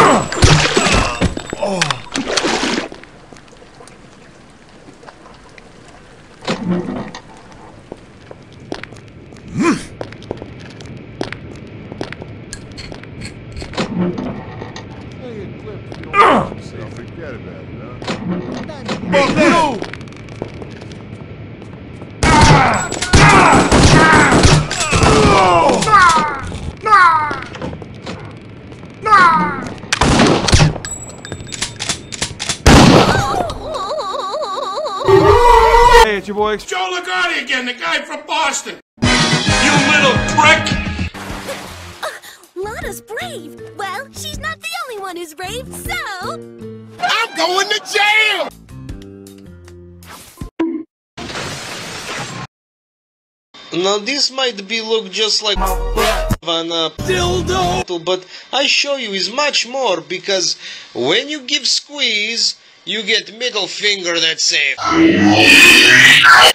Forget about it, huh? Hey, it's your boy Joe Ligotti again, the guy from Boston. You little prick! Lana's brave. Well, she's not the only one who's brave, so... I'm going to jail! Now this might be look just like on a dildo, but I show you is much more, because when you give squeeze, you get middle finger that say.